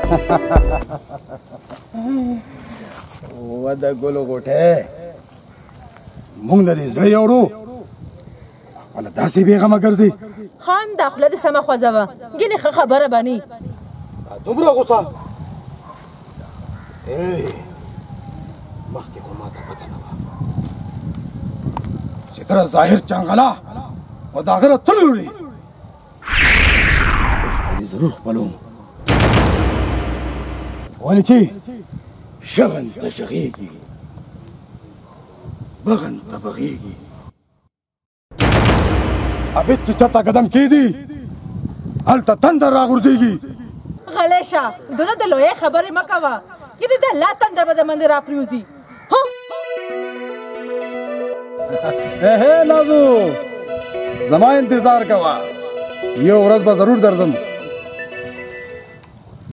و د ګلو غوټه مونږ د دې زړه یوړو خپل داسې بیغمه ګرځي خان داخله د سمه خوځوه ګینه خبره بانی دومره غوسه مخکې خو ماته پته نه وه چې تر ظاهر چنغله او د آخره تل وړي اوس به دې ضرور خپلوم ولې چې شغن ته شغېږي بغن ته بغېږي ابد چې چاته قدم کېږدي هلته تندر راغورځېږي غلی شه دونه د لویې خبرې مه کوه یعنې د الله تندر به د باندې راپرېوځي نازو زما انتظار کوه یو ورځ به ضرور درځم